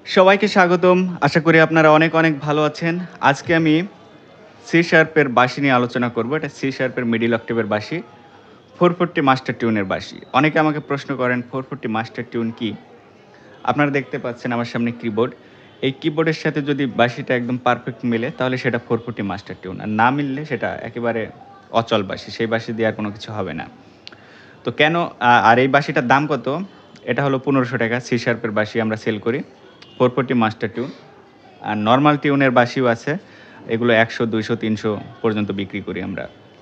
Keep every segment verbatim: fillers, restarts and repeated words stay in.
সবাইকে স্বাগতম। আশা করি আপনারা অনেক, অনেক ভালো আছেন। আজকে আমি সি শার্পের বাঁশি নিয়ে আলোচনা করব। এটা সি শার্পের মিডল অক্টেভের বাঁশি, চার চার শূন্য মাস্টার টিউনের বাঁশি। অনেকে আমাকে প্রশ্ন করেন চার চার শূন্য মাস্টার টিউন কি? আপনারা দেখতে পাচ্ছেন আমার সামনে কিবোর্ড। এই কিবোর্ডের সাথে যদি বাঁশিটা একদম পারফেক্ট মিলে তাহলে সেটা চার চার শূন্য মাস্টার টিউন। আর না মিললে সেটা একেবারে অচল বাঁশি। সেই বাঁশি দিয়ে আর কোনো কিছু হবে না। তো কেন আ আর এই বাঁশিটার দাম কত? এটা হলো পনেরোশো টাকা। সি শার্পের বাঁশি আমরা সেল করি। চার চার শূন্য মাস্টার টিউন। আর নরমাল টিউনের বাঁশিও আছে। এগুলো একশো, দুইশো, তিনশো পর্যন্ত বিক্রি করি আমরা।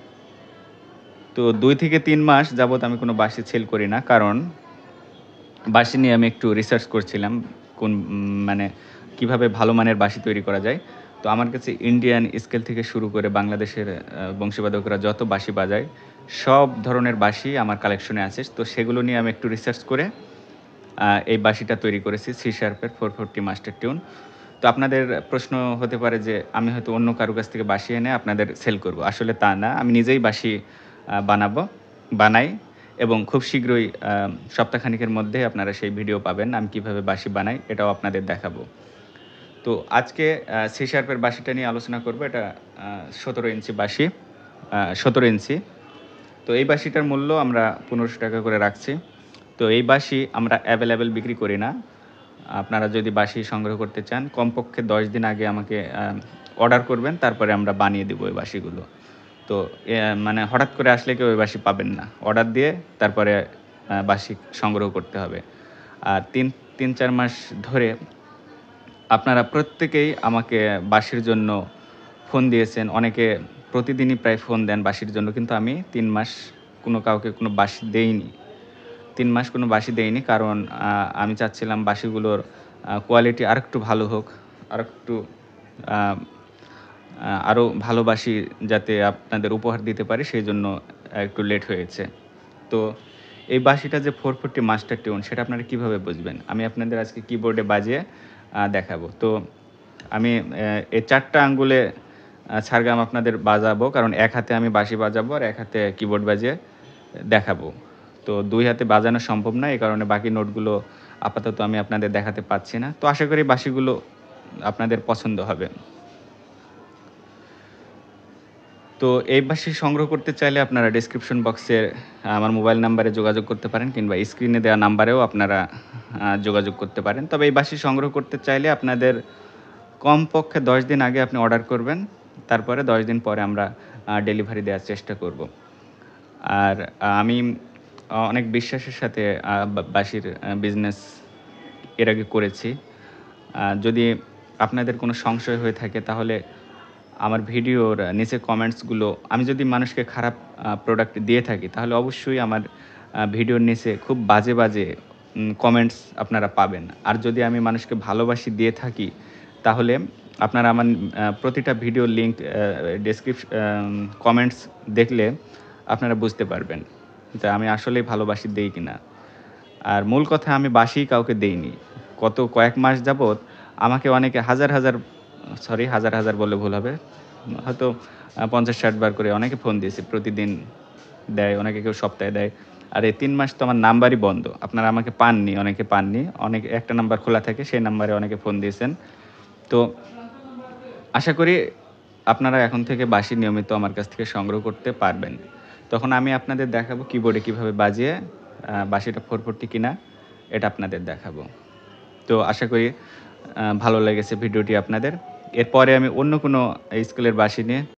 তো দুই থেকে তিন মাস যাবত আমি কোনো বাঁশি সেল করি না। কারণ বাঁশি নিয়ে আমি একটু রিসার্চ করছিলাম। কোন উম মানে কিভাবে ভালো মানের বাঁশি তৈরি করা যায়। তো আমার কাছে ইন্ডিয়ান স্কেল থেকে শুরু করে বাংলাদেশের আ বংশীবাদকরা যত বাঁশি বাজায়, সব ধরনের বাঁশি আমার কালেকশনে আছে। তো সেগুলো নিয়ে আমি একটু রিসার্চ করে আ এই বাঁশিটা তৈরি করেছি সি শার্পের চার চার শূন্য মাস্টার টিউন। তো আপনাদের প্রশ্ন হতে পারে যে আমি হয়তো অন্য কারো কাছ থেকে বাঁশি এনে আপনাদের সেল করব। আসলে তা না। আমি নিজেই বাঁশি আ বানাবো, বানাই এবং খুব শীঘ্রই আ সপ্তাহখানেকের মধ্যে আপনারা সেই ভিডিও পাবেন। আমি কিভাবে বাঁশি বানাই এটাও আপনাদের দেখাবো। তো আজকে আ সি শার্পের বাঁশিটা নিয়ে আলোচনা করব। এটা আ সতেরো ইঞ্চি বাঁশি, আ সতেরো ইঞ্চি। তো এই বাঁশিটার মূল্য আমরা পনেরোশো টাকা করে রাখছি। তো এই বাঁশি আমরা এভেইলেবল বিক্রি করি না। আপনারা যদি বাঁশি সংগ্রহ করতে চান, কমপক্ষে দশ দিন আগে আমাকে আ অর্ডার করবেন, তারপরে আমরা বানিয়ে দিব ওই বাঁশিগুলো। তো এ মানে হঠাৎ করে আসলে কেউ ওই বাঁশি পাবেন না। অর্ডার দিয়ে তারপরে আ বাঁশি সংগ্রহ করতে হবে। আর তিন তিন চার মাস ধরে আপনারা প্রত্যেকেই আমাকে বাঁশির জন্য ফোন দিয়েছেন। অনেকে প্রতিদিনই প্রায় ফোন দেন বাঁশির জন্য। কিন্তু আমি তিন মাস কোনো কাউকে কোনো বাঁশি দেইনি। তিন মাস কোনো বাঁশি দেইনি। কারণ আ আমি চাচ্ছিলাম বাঁশিগুলোর আ কোয়ালিটি আরেকটু ভালো হোক। আরেকটু আ আ আরো ভালো বাঁশি যাতে আপনাদের উপহার দিতে পারি সেজন্য একটু লেট হয়েছে। তো এই বাঁশিটা যে চার চার শূন্য মাস্টার টিউন সেটা আপনারা কিভাবে বুঝবেন? আমি আপনাদের আজকে কিবোর্ডে বাজিয়ে আ দেখাবো। তো আমি অ্যা এই চার টা আঙ্গুলে আ ছাড়গাম আপনাদের বাজাবো। কারণ এক হাতে আমি বাঁশি বাজাবো আর এক হাতে কিবোর্ড বাজিয়ে দেখাবো। তো দুই হাতে বাজানো সম্ভব না। এই কারণে বাকি নোটগুলো আপাতত আমি আপনাদের দেখাতে পাচ্ছি না। তো আশা করি বাঁশিগুলো আপনাদের পছন্দ হবে। তো এই বাঁশি সংগ্রহ করতে চাইলে আপনারা ডেসক্রিপশন বক্সে আমার মোবাইল নাম্বারে যোগাযোগ করতে পারেন কিংবা স্ক্রিনে দেওয়া নাম্বারেও আপনারা আ যোগাযোগ করতে পারেন। তবে এই বাঁশি সংগ্রহ করতে চাইলে আপনাদের কমপক্ষে দশ দিন আগে আপনি অর্ডার করবেন। তারপরে দশ দিন পরে আমরা আ ডেলিভারি দেওয়ার চেষ্টা করব। আর আমি অ অনেক বিশ্বাসের সাথে আ বা বাঁশির আ বিজনেস এর আগে করেছি। আ যদি আপনাদের কোনো সংশয় হয়ে থাকে তাহলে আমার ভিডিওর নিচে কমেন্টসগুলো আমি যদি মানুষকে খারাপ আ প্রোডাক্ট দিয়ে থাকি তাহলে অবশ্যই আমার আ ভিডিওর নিচে খুব বাজে, বাজে উম কমেন্টস আপনারা পাবেন। আর যদি আমি মানুষকে ভালোবাসি দিয়ে থাকি তাহলে আপনারা আমার আ প্রতিটা ভিডিওর লিঙ্ক আ ডেসক্রিপশ আম কমেন্টস দেখলে আপনারা বুঝতে পারবেন যে আমি আসলেই ভালোবাসি দেই কিনা। আর মূল কথা আমি বাঁশি কাউকে দেইনি। গত কয়েক মাস যাবৎ আমাকে অনেকে হাজার, হাজার সরি হাজার, হাজার বললে ভুল হবে। হয়তো আ পঞ্চাশ ষাট বার করে অনেকে ফোন দিয়েছে। প্রতিদিন দেয়, অনেকে কেউ সপ্তাহে দেয়। আর এই তিন মাস তো আমার নাম্বারই বন্ধ। আপনারা আমাকে পাননি, অনেকে পাননি। অনেকে একটা নাম্বার খোলা থাকে, সেই নাম্বারে অনেকে ফোন দিয়েছেন। তো আশা করি আপনারা এখন থেকে বাঁশি নিয়মিত আমার কাছ থেকে সংগ্রহ করতে পারবেন। তখন আমি আপনাদের দেখাবো কিবোর্ডে কিভাবে বাজিয়ে আ বাঁশিটা চার চার শূন্য কিনা এটা আপনাদের দেখাবো। তো আশা করি আ ভালো লেগেছে ভিডিওটি আপনাদের। এরপরে আমি অন্য কোনো স্কেলের বাঁশি নিয়ে